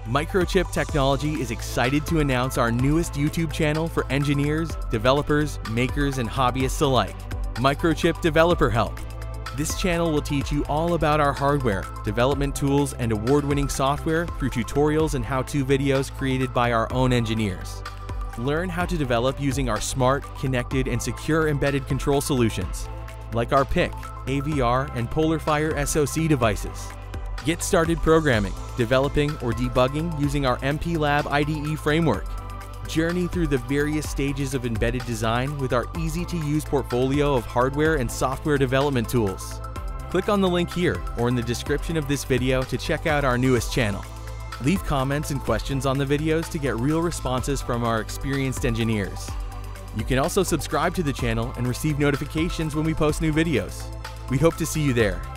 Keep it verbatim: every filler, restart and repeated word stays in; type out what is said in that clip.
Microchip Technology is excited to announce our newest YouTube channel for engineers, developers, makers, and hobbyists alike, Microchip Developer Help. This channel will teach you all about our hardware, development tools, and award-winning software through tutorials and how-to videos created by our own engineers. Learn how to develop using our smart, connected, and secure embedded control solutions, like our P I C, A V R, and PolarFire S O C devices. Get started programming, developing, or debugging using our M P lab I D E framework. Journey through the various stages of embedded design with our easy-to-use portfolio of hardware and software development tools. Click on the link here or in the description of this video to check out our newest channel. Leave comments and questions on the videos to get real responses from our experienced engineers. You can also subscribe to the channel and receive notifications when we post new videos. We hope to see you there.